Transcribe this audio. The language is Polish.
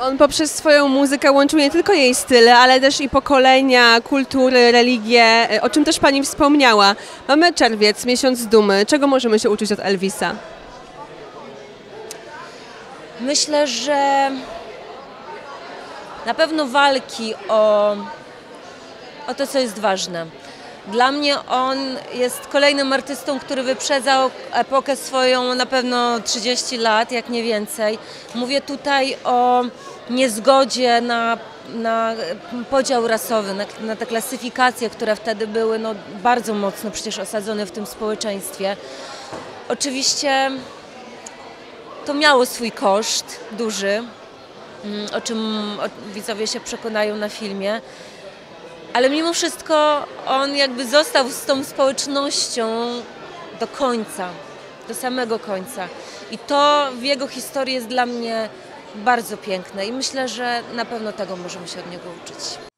On poprzez swoją muzykę łączył nie tylko jej style, ale też i pokolenia, kultury, religie, o czym też pani wspomniała. Mamy czerwiec, miesiąc dumy. Czego możemy się uczyć od Elvisa? Myślę, że na pewno walki o to, co jest ważne. Dla mnie on jest kolejnym artystą, który wyprzedzał epokę swoją na pewno 30 lat, jak nie więcej. Mówię tutaj o niezgodzie na podział rasowy, na te klasyfikacje, które wtedy były bardzo mocno przecież osadzone w tym społeczeństwie. Oczywiście to miało swój koszt duży, o czym widzowie się przekonają na filmie. Ale mimo wszystko on jakby został z tą społecznością do końca, do samego końca. I to w jego historii jest dla mnie bardzo piękne i myślę, że na pewno tego możemy się od niego uczyć.